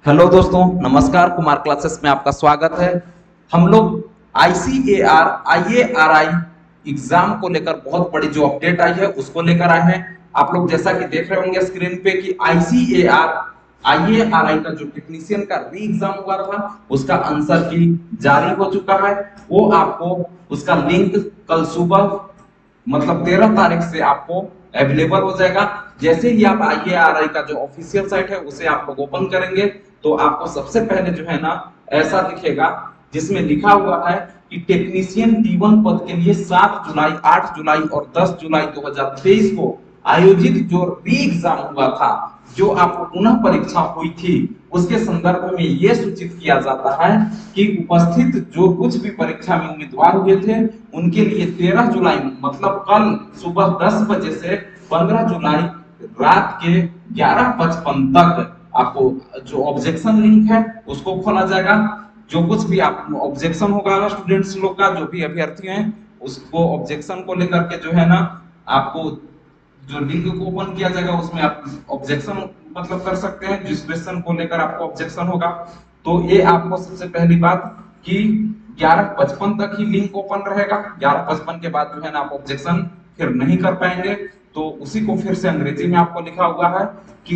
Hello दोस्तों, नमस्कार। Kumar classes में आपका स्वागत है। हम लोग आईसीएआर आईएआरआई एग्जाम को लेकर बहुत बड़ी जो अपडेट आई है उसको लेकर आए हैं। आप लोग जैसा कि देख रहे होंगे स्क्रीन पे कि आईसीएआर आईएआरआई का जो टेक्नीशियन का री एग्जाम हुआ था उसका आंसर की जारी हो चुका है। वो आपको उसका लिंक कल सुबह मतलब 13 तारीख से आपको अवेलेबल हो जाएगा। जैसे ही आप आईएआरआई का जो ऑफिशियल साइट है उसे आप लोग ओपन करेंगे तो आपको सबसे पहले जो है ना ऐसा दिखेगा जिसमें लिखा हुआ है कि टेक्नीशियन टी1 पद के लिए 7 जुलाई, 8 जुलाई और 10 जुलाई 2023 को आयोजित जो री एग्जाम हुआ था, जो आपको पुनः परीक्षा हुई थी, उसके संदर्भ में यह सूचित किया जाता है कि उपस्थित जो कुछ भी परीक्षा में उम्मीदवार हुए थे उनके लिए 13 जुलाई मतलब कल सुबह 10 बजे से 15 जुलाई रात के 11:55 तक आपको जो ऑब्जेक्शन लिंक है उसको खोला जाएगा। जो कुछ भी आप ऑब्जेक्शन होगा स्टूडेंट्स लोग का, जो भी अभ्यर्थी हैं, उसको ऑब्जेक्शन को लेकर के जो है ना आपको जो लिंक को ओपन किया जाएगा उसमें आप ऑब्जेक्शन मतलब कर सकते हैं। जिस क्वेश्चन को लेकर आपको ऑब्जेक्शन होगा तो ये आपको सबसे पहली बात कि 11:55 तक ही लिंक ओपन रहेगा। 11:55 के बाद जो है ना आप ऑब्जेक्शन फिर नहीं कर पाएंगे। तो उसी को फिर से अंग्रेजी में आपको लिखा हुआ है कि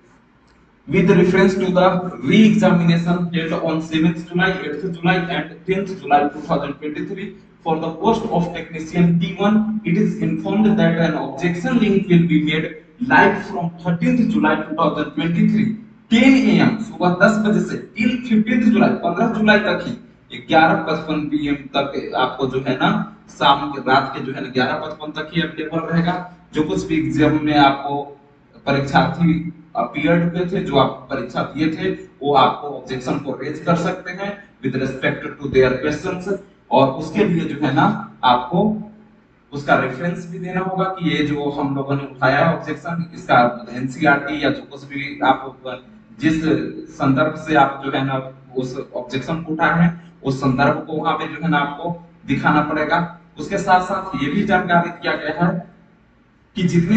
with reference to the re-examination held on 7th July, 8th July and 10th July 2023 for the post of technician T1, it is informed that an objection link will be made live from 13th July 2023 10 AM सुबह 10 बजे से till 15th July 15 जुलाई तक ही 11:55 PM तक आपको जो है ना शाम के रात के जो है ना 11:55 तक ही अवेलेबल रहेगा। जो कुछ भी एग्जाम में आपको परीक्षार्थी अपीयर्ड हुए थे, जो आप परीक्षा दिए थे, वो आपको ऑब्जेक्शन को रेज कर सकते हैं with respect to their questions. और उसके लिए जो है ना आपको उसका रेफरेंस भी देना होगा कि ये जो हम लोगों ने उठाया है ऑब्जेक्शन, इसका एनसीईआरटी या जो कुछ भी आप जिस संदर्भ से आप जो है ना उस ऑब्जेक्शन को उठाए हैं उस संदर्भ को वहां पे जो है ना आपको दिखाना पड़ेगा। उसके साथ साथ ये भी जानकारी दिया गया है कि जितने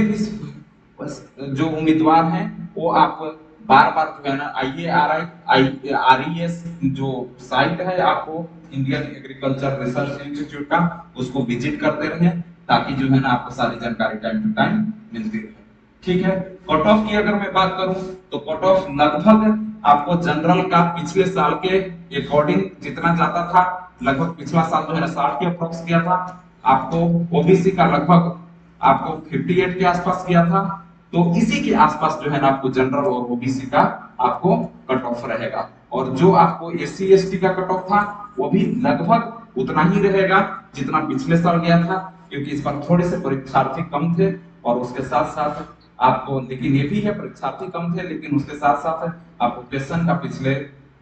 भी जो उम्मीदवार हैं वो आप बार बार जो है ना आईएआरआईआरईएस जो साइट है आपको इंडियन एग्रीकल्चर रिसर्च इंस्टीट्यूट का, उसको विजिट करते रहें ताकि जो है ना आपको सारी जानकारी टाइम टू टाइम मिलती रहे। ठीक है। कट ऑफ की अगर मैं बात करूं तो कट ऑफ लगभग आपको जनरल का पिछले साल के अकॉर्डिंग जितना जाता था, लगभग पिछला साल जो है ना 60 के अप्रोक्स गया था। आपको ओबीसी का लगभग आपको 58 के आसपास गया था। तो इसी के आसपास जो है ना आपको जनरल और ओबीसी का आपको कट ऑफ रहेगा। और जो आपको एससी एसटी का कट ऑफ था वो भी लगभग उतना ही रहेगा जितना पिछले साल गया था, क्योंकि इस बार थोड़े से परीक्षार्थी कम थे। और उसके साथ साथ आपको, लेकिन ये भी है परीक्षार्थी कम थे लेकिन उसके साथ साथ आपको क्वेश्चन का पिछले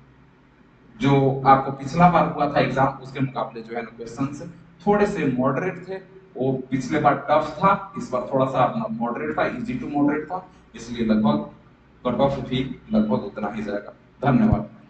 जो आपको पिछला बार हुआ था एग्जाम उसके मुकाबले जो है ना क्वेश्चंस थोड़े से मॉडरेट थे। वो पिछले बार टफ था, इस बार थोड़ा सा अपना मॉडरेट था, इजी टू मॉडरेट था, इसलिए लगभग कट ऑफ भी लगभग उतना ही जाएगा। धन्यवाद।